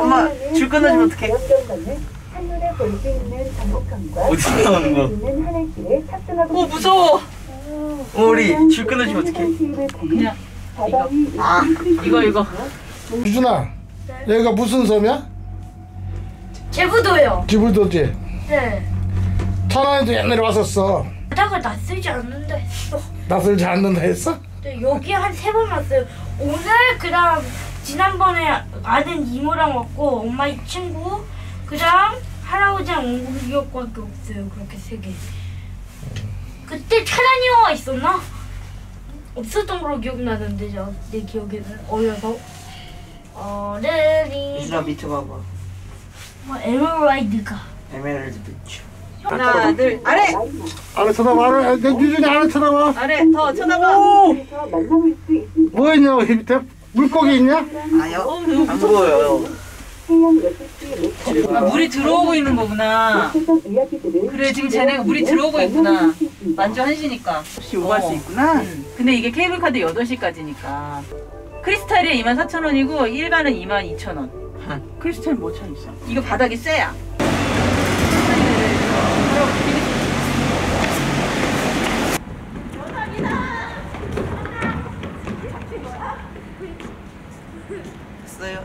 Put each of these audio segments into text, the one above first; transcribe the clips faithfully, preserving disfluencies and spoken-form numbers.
엄마 줄 끊어주면 어떡해? 어디서 나오는 거? 오 무서워. 우리 줄 끊어주면 어떡해? 그냥 이거. 아 이거 이거. 유준아, 여기가 무슨 섬이야? 제부도요. 기불도지? 네. 천안에도 옛날에 왔었어. 바다가 낯설지 않는다 했어. 낯설지 않는다 했어? 네, 여기 한 세 번 왔어요. 오늘 그다음 지난번에 아는 이모랑 왔고 엄마 이 친구 그다음 할아버지랑 온 기억밖에 없어요. 그렇게 세 개. 그때 차단이어가 있었나? 없었던 걸로 기억나는데 저, 내 기억에는 어려서 어른이 유준아 밑에 봐봐. 뭐 에메랄드가 에메랄드 비추. 하나 둘 아래 아래 쳐다봐, 아래, 내 유준이 아래 쳐다봐. 아래 더 쳐다봐. 뭐 있냐고, 이 밑에? 물고기 있냐? 아니요 안 보여요. 아, 물이 들어오고 있는 거구나. 그래 지금 쟤네가 물이 들어오고 있구나. 만주 한 시니까. 혹시 오갈 수 있구나. 응. 근데 이게 케이블카도 여덟 시까지니까. 크리스탈이 이만 사천 원이고 일반은 이만 이천 원. 크리스탈 뭐 차 있어? 이거 바닥이 쎄야. 있어요.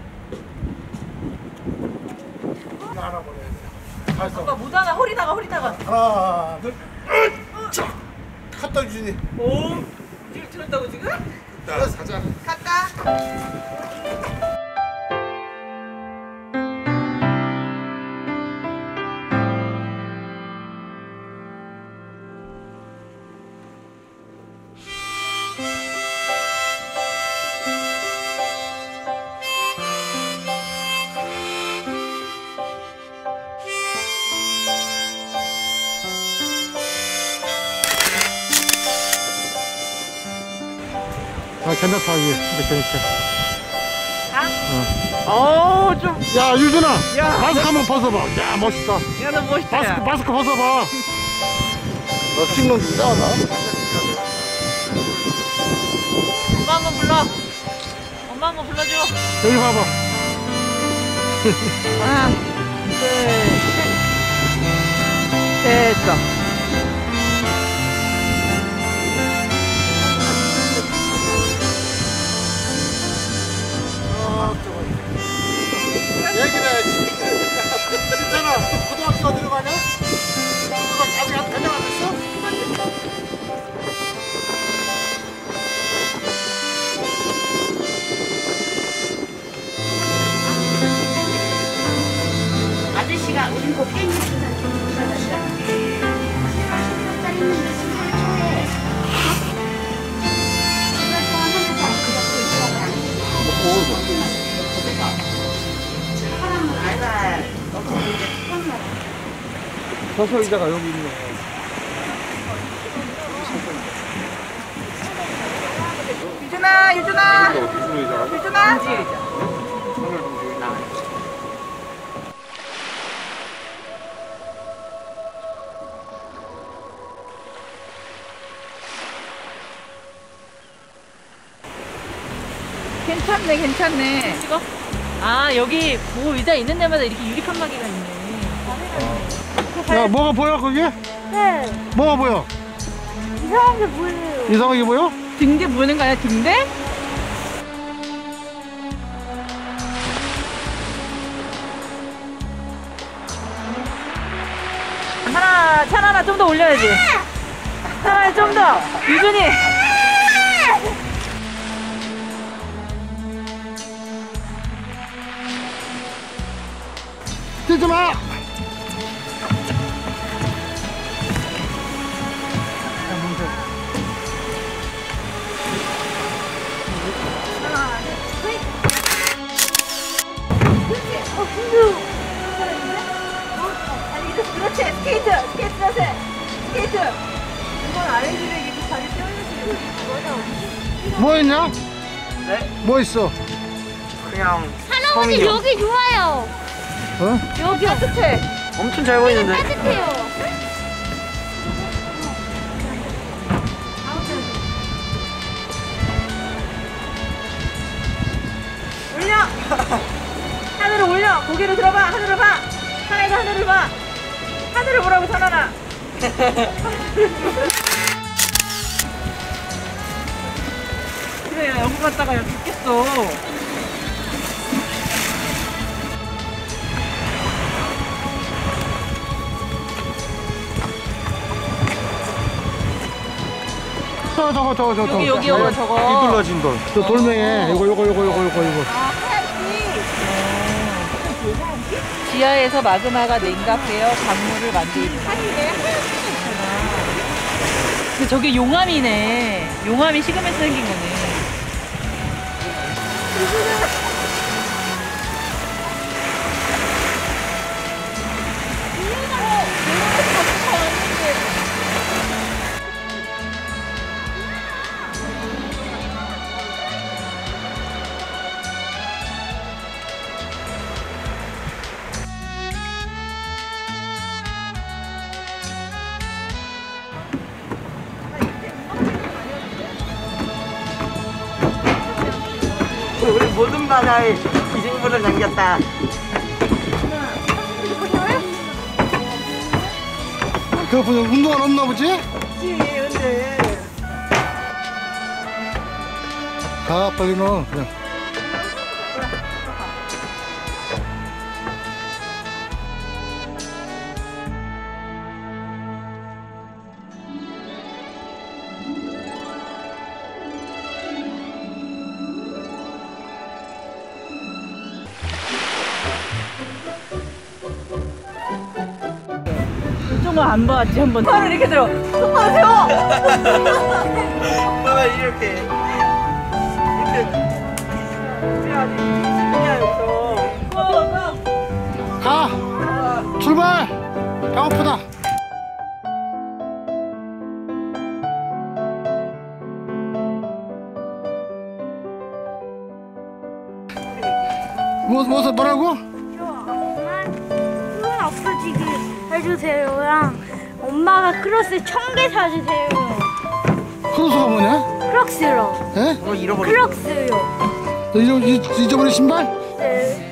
아까 못하나 허리다가 허리다가. 하나, 둘, 자, 갔다 유준이. 오? 지금 들었다고 지금? 나 사자. 갔다. 아, 괜찮다, 이게. 이렇게, 이렇게. 어, 좀. 야, 유준아. 야. 마스크 한번 벗어봐. 야, 멋있다. 야, 너 멋있다. 마스크, 마스크 벗어봐. 너 찍는 거 이상하다. 엄마 한번 불러. 엄마 한번 불러줘. 여기 봐봐. 하나, 둘, 셋. 됐어. 얘기를 해야지. 진짜나, 고등학교 어디로 가냐? 고등학교 아직 안 가냐, 안 했어? 아저씨가 우리 거 팬이 있어서 좀 부탁하시라. 십팔 살짜리 있는데 십팔 초에 그걸 좋아하면서 그냥 또 있어가 사람은 알바 어떻게 이제 처음 서서 의자가 여기 있네. 유준아, 유준아. 유준아. 괜찮네, 괜찮네. 찍어. 아, 여기 뭐 의자 있는 데마다 이렇게 유리 칸막이가 있네. 야, 뭐가 보여, 거기? 네, 뭐가 보여? 이상한 게 보여요. 이상하게 보여? 등대 보는 거 아니야, 등대? 하나, 찬 하나 좀 더 올려야지. 찬 좀 더. 유준이. 뛰지 마! 그렇지, 스케이트, 스케이트 자세, 스케이트. 이건 아이들에게 자기 태워주시는 거냐? 뭐 있냐? 네? 뭐 있어? 그냥 할아버지 섬이요. 여기 좋아요. 어? 여기 따뜻해. 엄청 잘 보이는데. 따뜻해요. 올려. 하늘을 올려. 고개를 들어봐. 하늘을 봐. 하나에서 하늘을 봐. 하늘을 보라고 선언아. 그래 여기 갔다가 여기 죽겠어. 저거 저거 저거 저거 여기 여기 여기 저거. 이둘러진 돌. 저 돌멩이 이거 이거 이거 이거 이거 이거. 아 하얀빛. 지하에서 마그마가 냉각되어 강물을 만들고. 하늘에 하얀빛이 있구나. 근데 저게 용암이네. 용암이 식으면서 생긴 거네. 우리 모든 바다에 기생물을 남겼다. 그 분은 운동화 없나 보지? 그치, 근데. 가 빨리 넣어 그냥. 정말 안 봤지 한번. 손을 이렇게 들어. 손만 세워. 봐봐, 이렇게. 이렇게. 그래야지. 그냥 여기서. 가 출발. 배고프다. 뭐, 뭐, 뭐라고? 엄마 돈 없어지게 해주세요랑 엄마가 크록스 천 개 사주세요. 크로스가 뭐냐? 크록스로. 예? 뭐 잃어버렸어. 크록스요. 너 잊어, 잊- 잊어버린 신발? 네.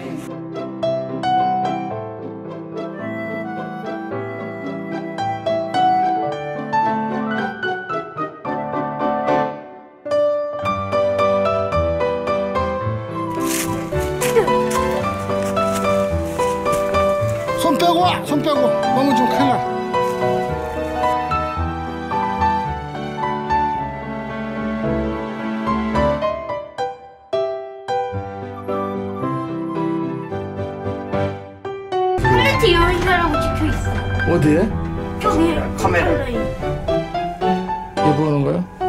손 빼고 와! 손 빼고! 너무 좀 큰일 나. 플래티 여행사라고 찍혀있어. 어디에? 저기 카메라. 카메라에. 이거 뭐 하는 거야?